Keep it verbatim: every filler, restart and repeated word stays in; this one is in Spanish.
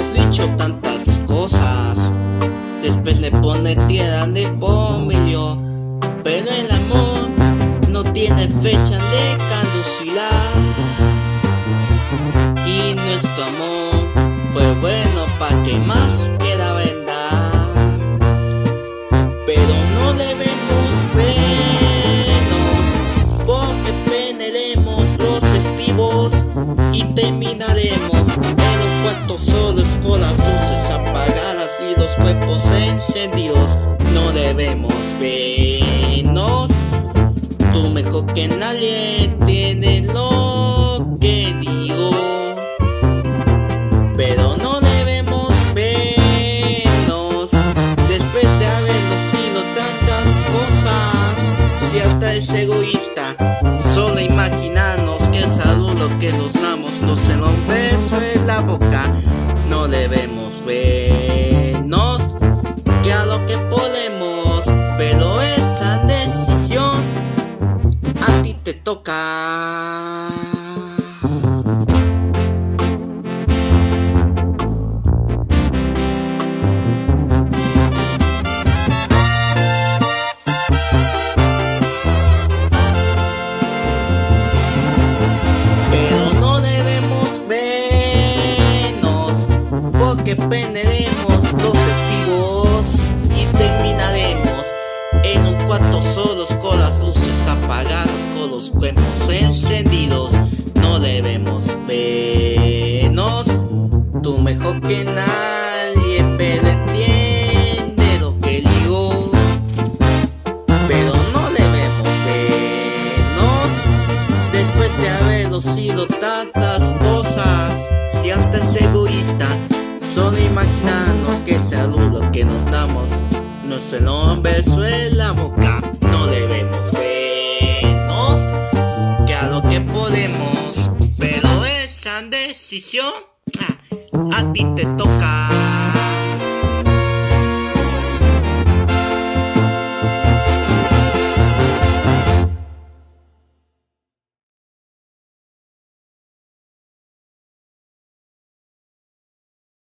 hemos dicho tantas cosas, después le pone tierra de por medio. Pero el amor no tiene fecha de caducidad, y nuestro amor fue bueno pa' que más quiera vendar. Pero no debemos vernos, porque perderemos los estribos y terminaremos en los cuartos solos con las luces apagadas y los cuerpos encendidos. No debemos vernos, tú mejor que nadie tienes lo que digo. Pero no debemos vernos, después de habernos sido tantas cosas. Si hasta es egoísta, solo imaginarnos que el saludo que nos damos nos en un beso en la boca. No debemos vernos, que a lo que podemos, pero esa decisión a ti te toca. Pero no debemos vernos, porque perderemos los festivos y terminaremos en un cuarto solos con las luces apagadas, con los cuerpos encendidos. No debemos vernos, tú mejor que nadie, pero entiende lo que digo. Pero no debemos vernos, después de haberlo sido tantas cosas. Si hasta es egoísta, solo imaginarnos que ese saludo que nos damos no es el un beso en la boca. No debemos vernos, que a lo que podemos, pero esa decisión ah, a ti te toca.